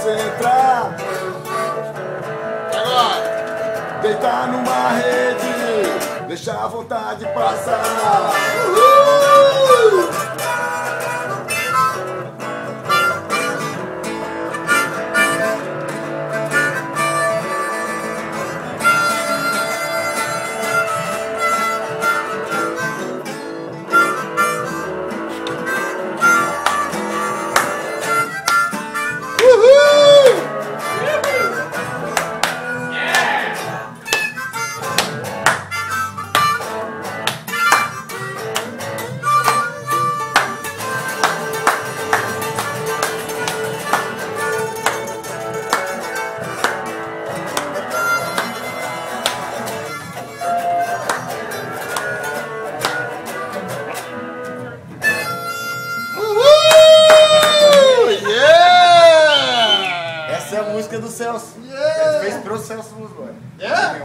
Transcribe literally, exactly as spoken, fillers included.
você entrar. Agora! Deitar numa rede, deixar a vontade passar. Uhul! Essa é a música do Celso. Yeah. Ele fez pro Celso Luz, mano. Yeah.